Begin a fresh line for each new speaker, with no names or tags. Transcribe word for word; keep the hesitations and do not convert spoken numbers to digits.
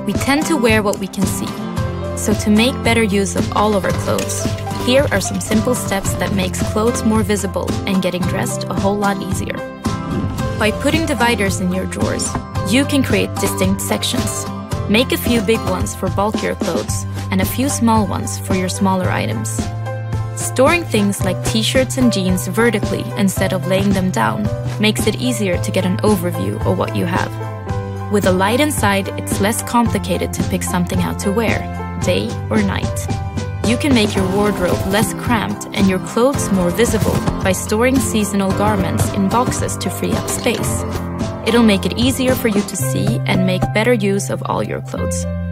We tend to wear what we can see. So to make better use of all of our clothes, here are some simple steps that makes clothes more visible and getting dressed a whole lot easier. By putting dividers in your drawers, you can create distinct sections. Make a few big ones for bulkier clothes and a few small ones for your smaller items. Storing things like t-shirts and jeans vertically instead of laying them down makes it easier to get an overview of what you have. With a light inside, it's less complicated to pick something out to wear, day or night. You can make your wardrobe less cramped and your clothes more visible by storing seasonal garments in boxes to free up space. It'll make it easier for you to see and make better use of all your clothes.